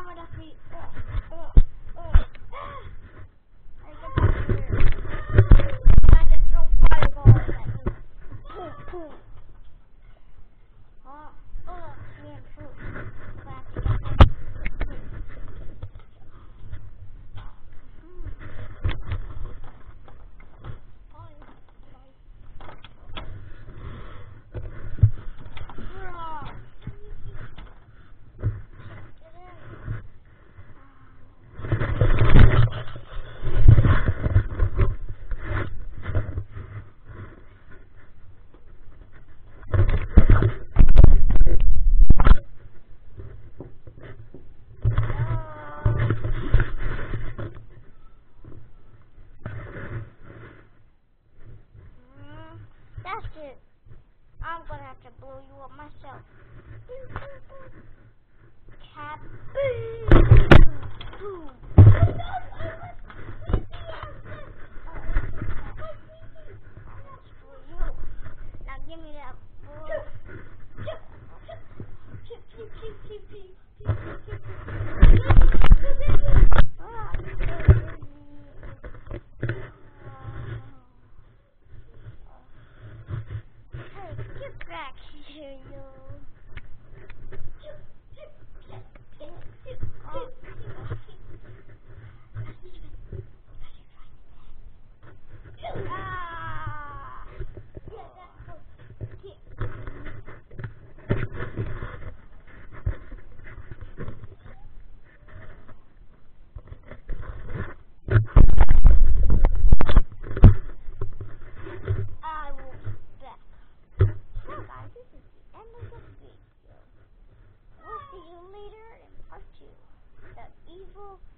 with a feet. I get back here. I have to throw fireballs at me. Me and fruit. I have to get that. That's it. I'm gonna have to blow you up myself. Cap. Now give me that blow. Get back here, you. I will be back. So guys, this is the end of the video. We'll see you later in part 2. The evil